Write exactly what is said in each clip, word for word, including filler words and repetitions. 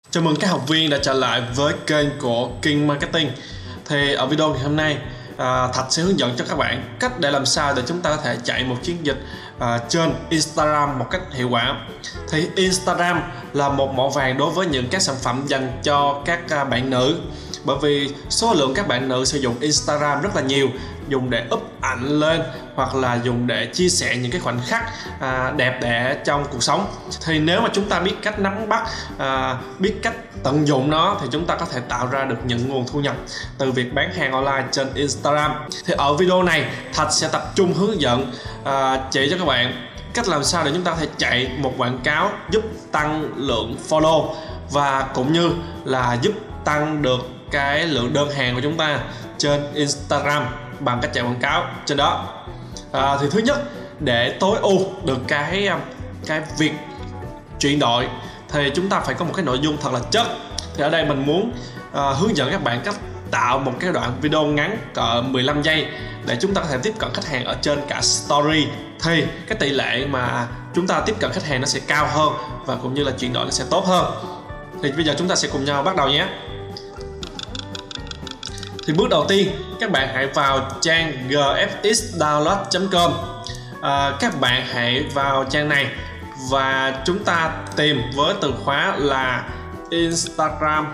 Chào mừng các học viên đã trở lại với kênh của King Marketing. Thì ở video ngày hôm nay, à, Thạch sẽ hướng dẫn cho các bạn cách để làm sao để chúng ta có thể chạy một chiến dịch à, trên Instagram một cách hiệu quả. Thì Instagram là một mỏ vàng đối với những các sản phẩm dành cho các à, bạn nữ, bởi vì số lượng các bạn nữ sử dụng Instagram rất là nhiều, dùng để up ảnh lên hoặc là dùng để chia sẻ những cái khoảnh khắc à, đẹp đẽ trong cuộc sống. Thì nếu mà chúng ta biết cách nắm bắt, à, biết cách tận dụng nó thì chúng ta có thể tạo ra được những nguồn thu nhập từ việc bán hàng online trên Instagram. Thì ở video này Thạch sẽ tập trung hướng dẫn à, chỉ cho các bạn cách làm sao để chúng ta có thể chạy một quảng cáo giúp tăng lượng follow và cũng như là giúp tăng được cái lượng đơn hàng của chúng ta trên Instagram bằng cách chạy quảng cáo trên đó. À, thì thứ nhất, để tối ưu được cái cái việc chuyển đổi thì chúng ta phải có một cái nội dung thật là chất. Thì ở đây mình muốn à, hướng dẫn các bạn cách tạo một cái đoạn video ngắn cỡ mười lăm giây để chúng ta có thể tiếp cận khách hàng ở trên cả story. Thì cái tỷ lệ mà chúng ta tiếp cận khách hàng nó sẽ cao hơn và cũng như là chuyển đổi nó sẽ tốt hơn. Thì bây giờ chúng ta sẽ cùng nhau bắt đầu nhé. Thì bước đầu tiên, các bạn hãy vào trang g f x download chấm com. à, Các bạn hãy vào trang này và chúng ta tìm với từ khóa là Instagram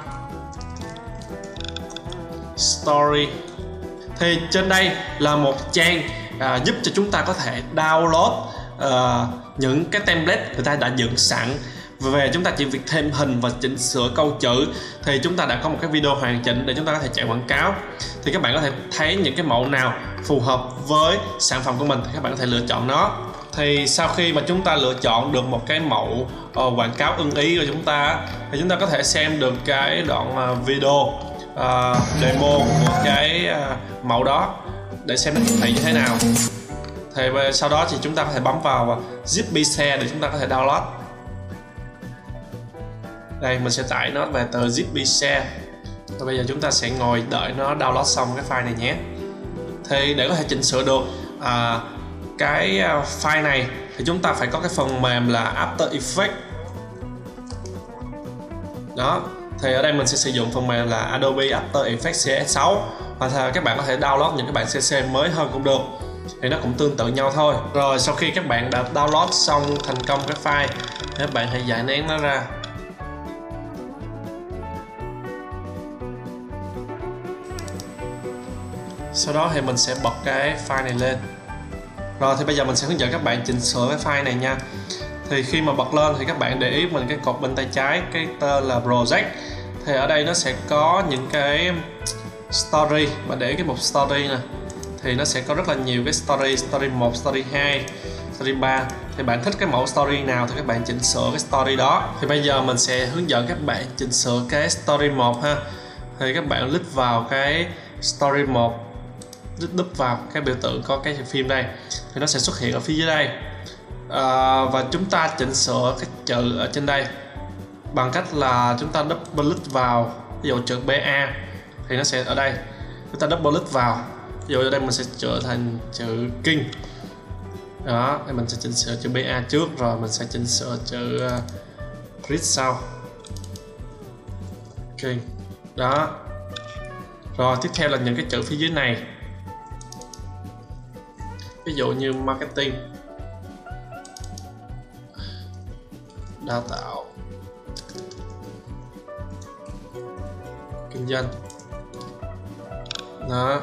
Story. Thì trên đây là một trang à, giúp cho chúng ta có thể download à, những cái template người ta đã dựng sẵn về chúng ta chỉ việc thêm hình và chỉnh sửa câu chữ thì chúng ta đã có một cái video hoàn chỉnh để chúng ta có thể chạy quảng cáo. Thì các bạn có thể thấy những cái mẫu nào phù hợp với sản phẩm của mình thì các bạn có thể lựa chọn nó. Thì sau khi mà chúng ta lựa chọn được một cái mẫu uh, quảng cáo ưng ý của chúng ta thì chúng ta có thể xem được cái đoạn uh, video uh, demo của cái uh, mẫu đó để xem nó hiển thị như thế nào. Thì sau đó thì chúng ta có thể bấm vào zip bi share để chúng ta có thể download. Đây, mình sẽ tải nó về tờ zip bi share. Và bây giờ chúng ta sẽ ngồi đợi nó download xong cái file này nhé. Thì để có thể chỉnh sửa được à, cái file này thì chúng ta phải có cái phần mềm là After Effects. Đó, thì ở đây mình sẽ sử dụng phần mềm là Adobe After Effects C S sáu. Và các bạn có thể download những cái bản C C mới hơn cũng được. Thì nó cũng tương tự nhau thôi. Rồi sau khi các bạn đã download xong thành công cái file, các bạn hãy giải nén nó ra. Sau đó thì mình sẽ bật cái file này lên. Rồi thì bây giờ mình sẽ hướng dẫn các bạn chỉnh sửa cái file này nha. Thì khi mà bật lên thì các bạn để ý mình cái cột bên tay trái, cái tên là Project. Thì ở đây nó sẽ có những cái story. Bạn để ý cái mục story nè. Thì nó sẽ có rất là nhiều cái story, story một, story hai, story ba. Thì bạn thích cái mẫu story nào thì các bạn chỉnh sửa cái story đó. Thì bây giờ mình sẽ hướng dẫn các bạn chỉnh sửa cái story một ha. Thì các bạn click vào cái story một, đúp vào cái biểu tượng có cái phim đây thì nó sẽ xuất hiện ở phía dưới đây. À, và chúng ta chỉnh sửa cái chữ ở trên đây bằng cách là chúng ta double click vào, ví dụ chữ bê a thì nó sẽ ở đây, chúng ta double click vào, ví dụ ở đây mình sẽ trở thành chữ King. Đó, thì mình sẽ chỉnh sửa chữ bê a trước rồi mình sẽ chỉnh sửa chữ uh, Chris sau. King. Đó. Rồi tiếp theo là những cái chữ phía dưới này, ví dụ như marketing, đào tạo, kinh doanh. Đó.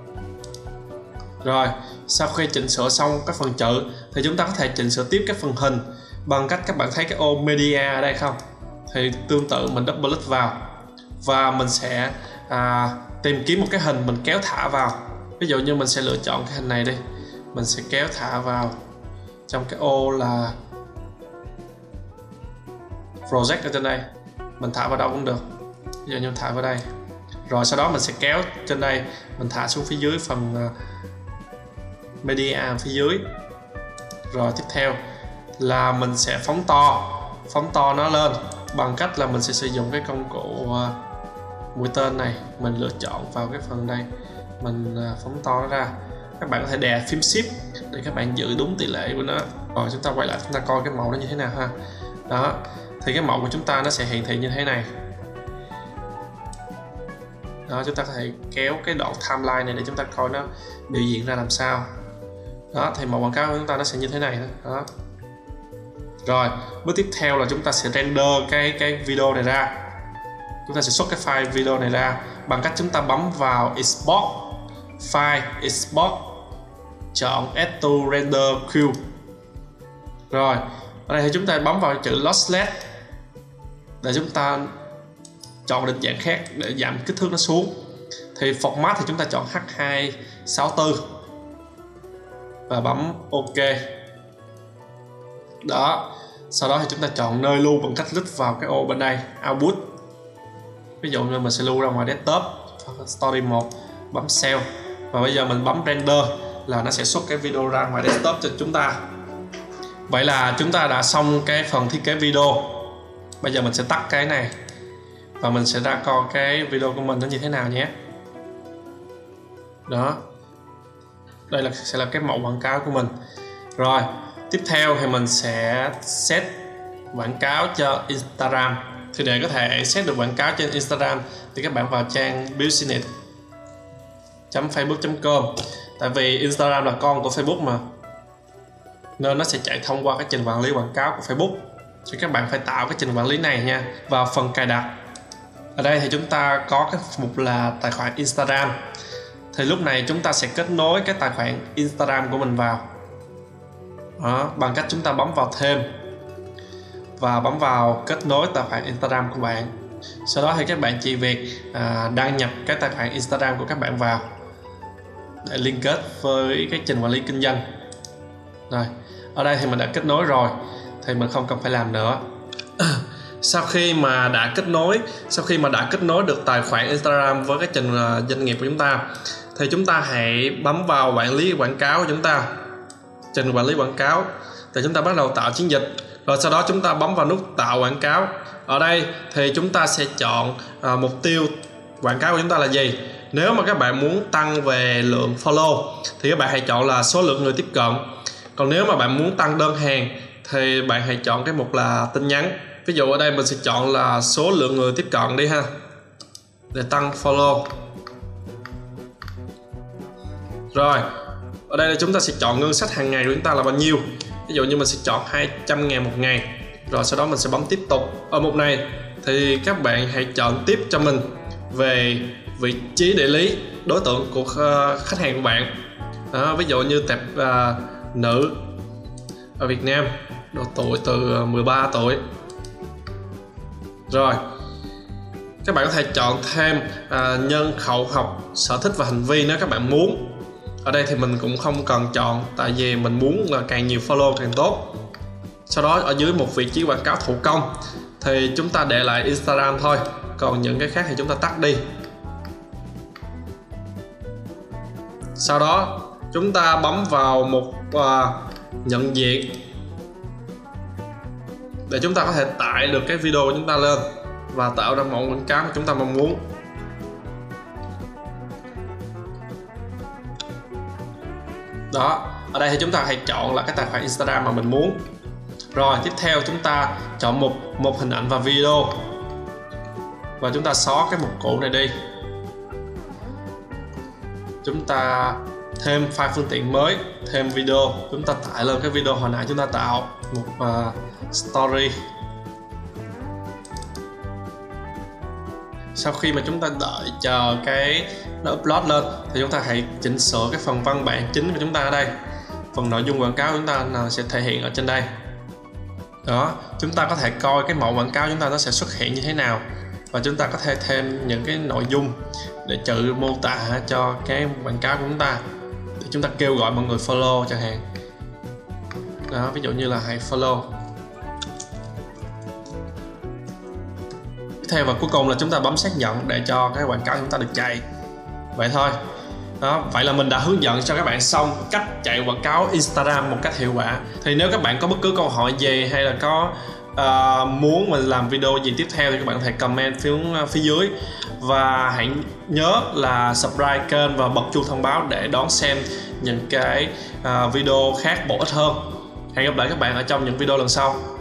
Rồi sau khi chỉnh sửa xong các phần chữ thì chúng ta có thể chỉnh sửa tiếp các phần hình bằng cách các bạn thấy cái ô media ở đây không? Thì tương tự mình double click vào và mình sẽ à, tìm kiếm một cái hình mình kéo thả vào. Ví dụ như mình sẽ lựa chọn cái hình này đi, mình sẽ kéo thả vào trong cái ô là project ở trên đây, mình thả vào đâu cũng được, ví dụ như thả vào đây. Rồi sau đó mình sẽ kéo trên đây, mình thả xuống phía dưới phần media phía dưới. Rồi tiếp theo là mình sẽ phóng to phóng to nó lên bằng cách là mình sẽ sử dụng cái công cụ mũi tên này, mình lựa chọn vào cái phần đây, mình phóng to nó ra. Các bạn có thể đè phím shift để các bạn giữ đúng tỷ lệ của nó. Rồi chúng ta quay lại chúng ta coi cái màu nó như thế nào ha. Đó, thì cái mẫu của chúng ta nó sẽ hiển thị như thế này. Đó, chúng ta có thể kéo cái đoạn timeline này để chúng ta coi nó biểu diễn ra làm sao. Đó, thì mẫu quảng cáo của chúng ta nó sẽ như thế này đó. Đó. Rồi, bước tiếp theo là chúng ta sẽ render cái cái video này ra. Chúng ta sẽ xuất cái file video này ra bằng cách chúng ta bấm vào Export, File, Export, chọn Add to Render Queue. Rồi, ở đây thì chúng ta bấm vào chữ Lossless để chúng ta chọn định dạng khác để giảm kích thước nó xuống. Thì format thì chúng ta chọn H hai sáu tư và bấm OK. Đó, sau đó thì chúng ta chọn nơi lưu bằng cách click vào cái ô bên đây Output. Ví dụ như mình sẽ lưu ra ngoài desktop, Story một, bấm Save và bây giờ mình bấm Render là nó sẽ xuất cái video ra ngoài desktop cho chúng ta. Vậy là chúng ta đã xong cái phần thiết kế video. Bây giờ mình sẽ tắt cái này và mình sẽ ra coi cái video của mình nó như thế nào nhé. Đó, đây là sẽ là cái mẫu quảng cáo của mình. Rồi, tiếp theo thì mình sẽ set quảng cáo cho Instagram. Thì để có thể set được quảng cáo trên Instagram thì các bạn vào trang business chấm facebook chấm com. Tại vì Instagram là con của Facebook mà, nên nó sẽ chạy thông qua cái trình quản lý quảng cáo của Facebook. Thì các bạn phải tạo cái trình quản lý này nha. Vào phần cài đặt, ở đây thì chúng ta có cái mục là tài khoản Instagram. Thì lúc này chúng ta sẽ kết nối cái tài khoản Instagram của mình vào. Đó, bằng cách chúng ta bấm vào thêm và bấm vào kết nối tài khoản Instagram của bạn. Sau đó thì các bạn chỉ việc à, đăng nhập cái tài khoản Instagram của các bạn vào để liên kết với cái trình quản lý kinh doanh. Rồi, ở đây thì mình đã kết nối rồi thì mình không cần phải làm nữa. Sau khi mà đã kết nối, sau khi mà đã kết nối được tài khoản Instagram với cái trình uh, doanh nghiệp của chúng ta thì chúng ta hãy bấm vào quản lý quảng cáo của chúng ta, trình quản lý quảng cáo để chúng ta bắt đầu tạo chiến dịch. Rồi sau đó chúng ta bấm vào nút tạo quảng cáo. Ở đây thì chúng ta sẽ chọn uh, mục tiêu quảng cáo của chúng ta là gì. Nếu mà các bạn muốn tăng về lượng follow thì các bạn hãy chọn là số lượng người tiếp cận. Còn nếu mà bạn muốn tăng đơn hàng thì bạn hãy chọn cái mục là tin nhắn. Ví dụ ở đây mình sẽ chọn là số lượng người tiếp cận đi ha, để tăng follow. Rồi, ở đây là chúng ta sẽ chọn ngân sách hàng ngày của chúng ta là bao nhiêu. Ví dụ như mình sẽ chọn hai trăm ngàn một ngày. Rồi sau đó mình sẽ bấm tiếp tục. Ở mục này thì các bạn hãy chọn tiếp cho mình về vị trí địa lý đối tượng của khách hàng của bạn. Đó, ví dụ như tệp uh, nữ ở Việt Nam, độ tuổi từ mười ba tuổi. Rồi, các bạn có thể chọn thêm à, nhân khẩu học, sở thích và hành vi nếu các bạn muốn. Ở đây thì mình cũng không cần chọn, tại vì mình muốn là càng nhiều follow càng tốt. Sau đó ở dưới một vị trí quảng cáo thủ công thì chúng ta để lại Instagram thôi, còn những cái khác thì chúng ta tắt đi. Sau đó chúng ta bấm vào mục uh, nhận diện để chúng ta có thể tải được cái video của chúng ta lên và tạo ra mẫu quảng cáo mà chúng ta mong muốn. Đó, ở đây thì chúng ta hãy chọn là cái tài khoản Instagram mà mình muốn. Rồi tiếp theo chúng ta chọn một một hình ảnh và video và chúng ta xóa cái mục cũ này đi. Chúng ta thêm file phương tiện mới, thêm video, chúng ta tải lên cái video hồi nãy chúng ta tạo, một uh, story. Sau khi mà chúng ta đợi chờ cái nó upload lên thì chúng ta hãy chỉnh sửa cái phần văn bản chính của chúng ta ở đây. Phần nội dung quảng cáo của chúng ta sẽ thể hiện ở trên đây. Đó, chúng ta có thể coi cái mẫu quảng cáo chúng ta nó sẽ xuất hiện như thế nào, và chúng ta có thể thêm những cái nội dung để tự mô tả cho cái quảng cáo của chúng ta, để chúng ta kêu gọi mọi người follow chẳng hạn. Đó, ví dụ như là hãy follow. Tiếp theo và cuối cùng là chúng ta bấm xác nhận để cho cái quảng cáo của chúng ta được chạy. Vậy thôi. Đó, vậy là mình đã hướng dẫn cho các bạn xong cách chạy quảng cáo Instagram một cách hiệu quả. Thì nếu các bạn có bất cứ câu hỏi gì hay là có uh, muốn mình làm video gì tiếp theo thì các bạn có thể comment phía phía dưới, và hãy nhớ là subscribe kênh và bật chuông thông báo để đón xem những cái uh, video khác bổ ích hơn. Hẹn gặp lại các bạn ở trong những video lần sau.